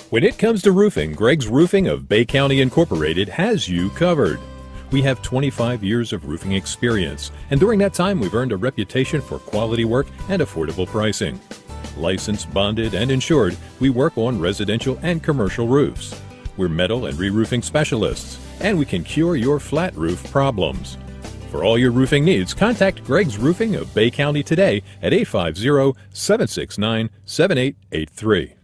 When it comes to roofing, Greg's Roofing of Bay County Incorporated has you covered. We have 25 years of roofing experience, and during that time we've earned a reputation for quality work and affordable pricing. Licensed, bonded, and insured, we work on residential and commercial roofs. We're metal and re-roofing specialists, and we can cure your flat roof problems. For all your roofing needs, contact Greg's Roofing of Bay County today at 850-769-7883.